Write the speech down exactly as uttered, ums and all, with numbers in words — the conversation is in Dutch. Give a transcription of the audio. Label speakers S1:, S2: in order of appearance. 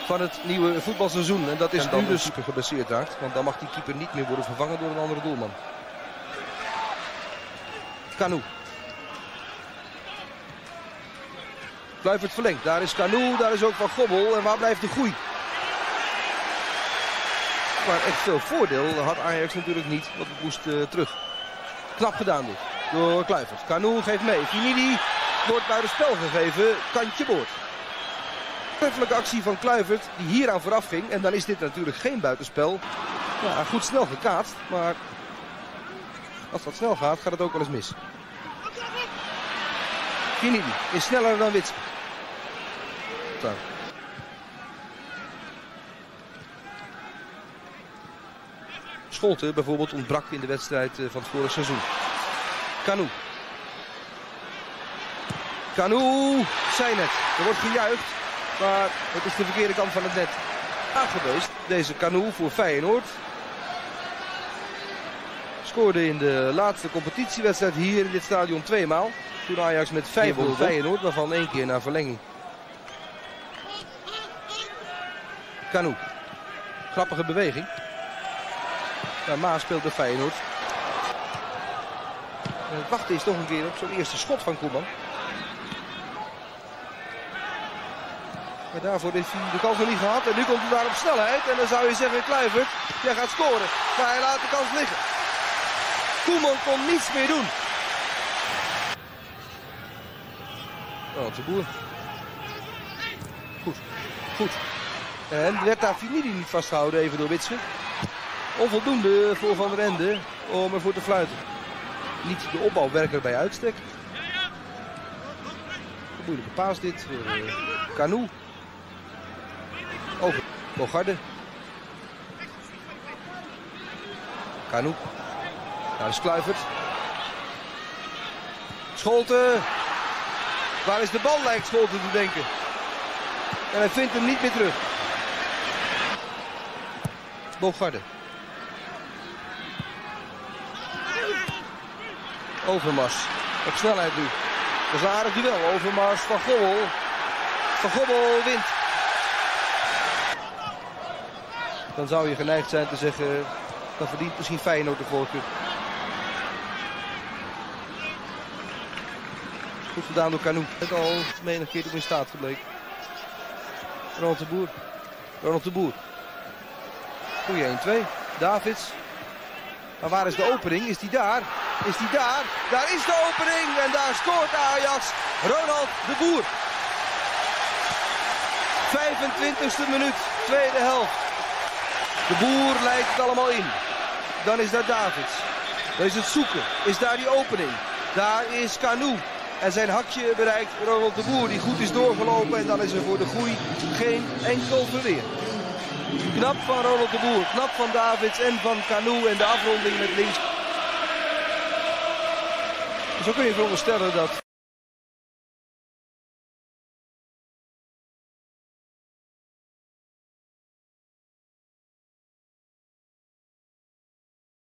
S1: van het nieuwe voetbalseizoen. En dat is
S2: en dan
S1: nu dus
S2: de
S1: keeper geblesseerd raakt. Want dan mag die keeper niet meer worden vervangen door een andere doelman. Kanu. Kluivert verlengt. Daar is Kanu, daar is ook Van Gobbel. En waar blijft de groei? Maar echt veel voordeel had Ajax natuurlijk niet. Want het moest uh, terug. Knap gedaan dus. Door Kluivert. Kanu geeft mee. Finidi wordt buitenspel gegeven. Kantje boord. Treffelijke actie van Kluivert die hier aan vooraf ging. En dan is dit natuurlijk geen buitenspel. Ja, goed snel gekaatst. Maar als dat snel gaat, gaat het ook wel eens mis. Finidi is sneller dan Witsel. Zo. Scholten bijvoorbeeld ontbrak in de wedstrijd van het vorige seizoen. Kanu. Kanu, zei net. Er wordt gejuicht, maar het is de verkeerde kant van het net. Aangeweest, deze Kanu voor Feyenoord. Scoorde in de laatste competitiewedstrijd hier in dit stadion tweemaal. Toen Ajax met vijf nul Feyenoord, waarvan één keer naar verlenging. Kanu. Grappige beweging. Ja, Maas speelt bij Feyenoord. En het wachten is toch een keer op zo'n eerste schot van Koeman. Maar daarvoor heeft hij de kans nog niet gehad. En nu komt hij daar op snelheid. En dan zou je zeggen, Kluivert, jij gaat scoren. Maar hij laat de kans liggen. Koeman kon niets meer doen. Oh, de Boer. Goed, goed. En werd daar Finidi niet vastgehouden even door Witsche. Onvoldoende voor Van der Ende om ervoor te fluiten. Niet de opbouwwerker bij uitstek. Een moeilijke paas dit voor uh, Kanu. Over Bogarde. Kanu. Daar is Kluivert. Scholten. Waar is de bal, lijkt Scholten te denken. En hij vindt hem niet meer terug. Bogarde. Overmars. Op snelheid nu. Dat is een aardig duel. Overmars, Van Gobbel. Van Gobbel wint. Dan zou je geneigd zijn te zeggen, dan verdient misschien Feyenoord de voorkeur. Goed gedaan door Kanu. Het al menig keer in staat gebleken. Ronald de Boer. Ronald de Boer. Goeie één twee. Davids. Maar waar is de opening? Is die daar? Is die daar? Daar is de opening en daar scoort Ajax. Ronald de Boer. vijfentwintigste minuut, tweede helft. De Boer leidt het allemaal in. Dan is daar Davids. Dan is het zoeken. Is daar die opening? Daar is Kanu. En zijn hakje bereikt Ronald de Boer die goed is doorgelopen. En dan is er voor de groei geen enkel verweer. Knap van Ronald de Boer. Knap van Davids en van Kanu. En de afronding met links. Zo kun je veronderstellen dat